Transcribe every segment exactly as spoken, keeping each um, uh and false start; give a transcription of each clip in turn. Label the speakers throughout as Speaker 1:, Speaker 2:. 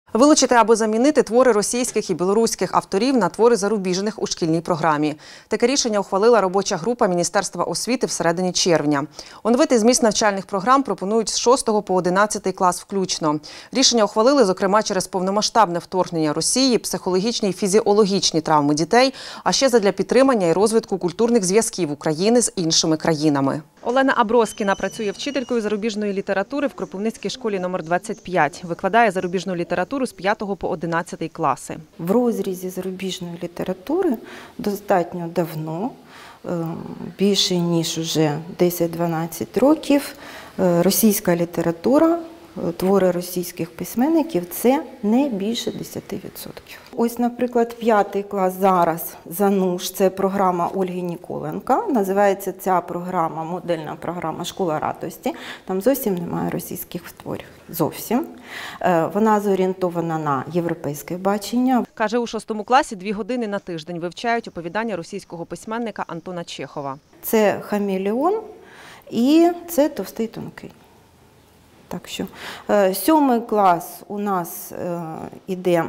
Speaker 1: Вилучити або замінити твори російських і білоруських авторів на твори зарубіжних у шкільній програмі. Таке рішення ухвалила робоча група Міністерства освіти всередині червня. Оновити зміст навчальних програм пропонують з шостого по одинадцятий клас включно. Рішення ухвалили, зокрема, через повномасштабне вторгнення Росії, психологічні і фізіологічні травми дітей, а ще задля підтримання і розвитку культурних зв'язків України з іншими країнами. Олена Аброскіна працює вчителькою зарубіжної літератури в Кропивницькій школі номер двадцять п'ять. Викладає зарубіжну літературу з п'ятого по одинадцятий класи.
Speaker 2: В розрізі зарубіжної літератури достатньо давно, більше ніж уже десять-дванадцять років, російська література, твори російських письменників – це не більше десяти відсотків. Ось, наприклад, п'ятий клас зараз «Зануш» – це програма Ольги Ніколенка. Називається ця програма, модельна програма «Школа радості». Там зовсім немає російських творів. Зовсім. Вона зорієнтована на європейське бачення.
Speaker 1: Каже, у шостому класі дві години на тиждень вивчають оповідання російського письменника Антона Чехова.
Speaker 2: Це «Хамелеон» і це «Товстий тонкий». Так що, сьомий клас у нас іде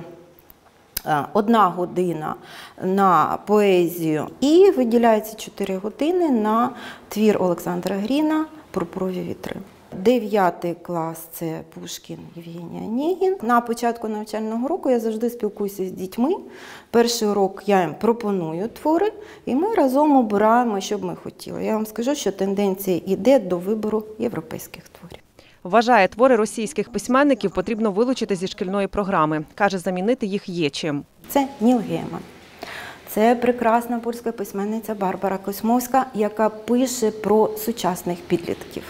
Speaker 2: одна година на поезію і виділяється чотири години на твір Олександра Гріна «Пурпурові вітри». Дев'ятий клас – це Пушкін, Євгеній Онегін. На початку навчального року я завжди спілкуюся з дітьми. Перший урок я їм пропоную твори, і ми разом обираємо, що б ми хотіли. Я вам скажу, що тенденція йде до вибору європейських творів.
Speaker 1: Вважає, твори російських письменників потрібно вилучити зі шкільної програми. Каже, замінити їх є чим.
Speaker 2: Це Ніл Гейман. Це прекрасна польська письменниця Барбара Космовська, яка пише про сучасних підлітків.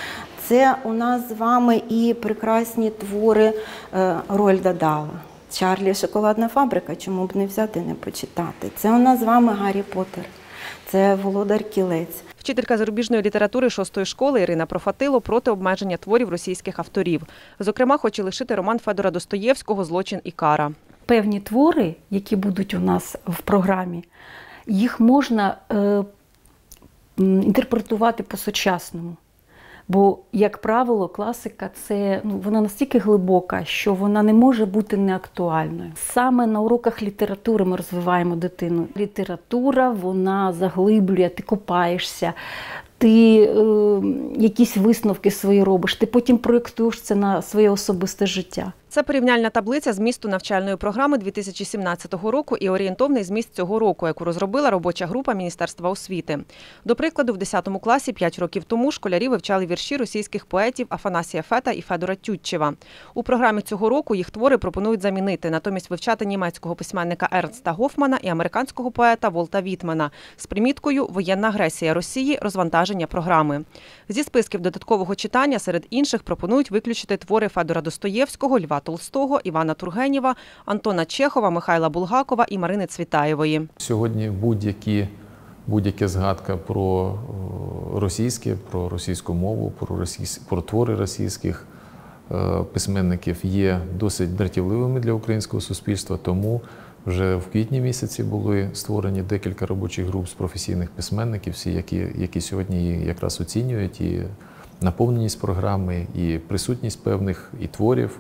Speaker 2: Це у нас з вами і прекрасні твори Рольда Дала. Чарлі «Шоколадна фабрика», чому б не взяти, не почитати. Це у нас з вами Гаррі Поттер. Це Володар Кілець.
Speaker 1: Вчителька зарубіжної літератури шостої школи Ірина Профатило проти обмеження творів російських авторів. Зокрема, хоче лишити роман Федора Достоєвського «Злочин і кара».
Speaker 3: Певні твори, які будуть у нас в програмі, їх можна е, інтерпретувати по-сучасному. Бо, як правило, класика – це, ну, вона настільки глибока, що вона не може бути неактуальною. Саме на уроках літератури ми розвиваємо дитину. Література, вона заглиблює, ти копаєшся, ти е, якісь висновки свої робиш, ти потім проєктуєш це на своє особисте життя.
Speaker 1: Це порівняльна таблиця змісту навчальної програми дві тисячі сімнадцятого року і орієнтовний зміст цього року, яку розробила робоча група Міністерства освіти. До прикладу, в десятому класі п'ять років тому школярі вивчали вірші російських поетів Афанасія Фета і Федора Тютчева. У програмі цього року їх твори пропонують замінити, натомість вивчати німецького письменника Ернста Гофмана і американського поета Волта Вітмена з приміткою «Воєнна агресія Росії. Розвантаження програми». Зі списків додаткового читання серед інших пропонують виключити твори Федора Достоєвського, Льва Толстого, Івана Тургенєва, Антона Чехова, Михайла Булгакова і Марини Цвітаєвої.
Speaker 4: Сьогодні будь-які, будь-яка згадка про російське, про російську мову, про, російсь... про твори російських письменників є досить дратівливими для українського суспільства, тому вже в квітні місяці були створені декілька робочих груп з професійних письменників, всі, які, які сьогодні якраз оцінюють і наповненість програми, і присутність певних і творів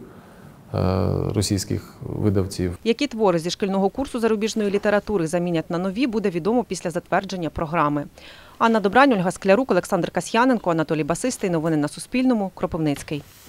Speaker 4: російських видавців.
Speaker 1: Які твори зі шкільного курсу зарубіжної літератури замінять на нові, буде відомо після затвердження програми. Анна Добрань, Ольга Склярук, Олександр Касьяненко, Анатолій Басистий. Новини на Суспільному. Кропивницький.